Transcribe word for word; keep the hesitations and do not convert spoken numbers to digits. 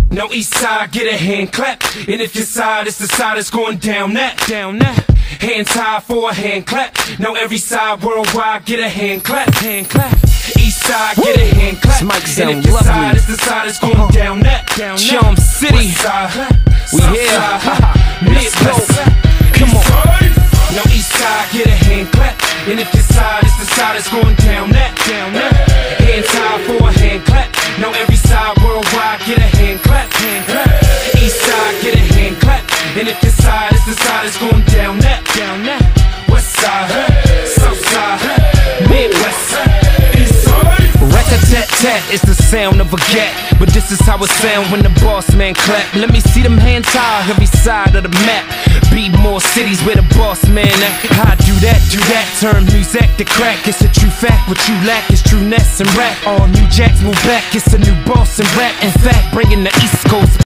Now east side, get a hand clap. And if your side is the side that's going down that, down that. Hands high for a hand clap. Now every side worldwide, get a hand clap, hand clap. East side, get a hand clap. This mic sound and if your lovely. side is the side that's going uh-huh. down that, down that. Charm City, West side, we south here. Side, Midwest. Come on. Now east side, get a hand clap. And if your side is the side that's going down that, down that. Hands high for a hand clap. Now every side worldwide, get a hand clap, hand clap. East side, get a hand clap. And if your side is the side that's going down that, down that. West side, south side, Midwest, east side. Rat-a-tat-tat, it's the sound of a gat. But this is how it sound when the boss man clap. Let me see them hands high, every side of the map. Beat more cities where the boss man at. How I do that, do that, turn music to crack. It's a true fact, what you lack is trueness and rap. All new jacks move back, it's a new boss and rap. In fact, bringing the East Coast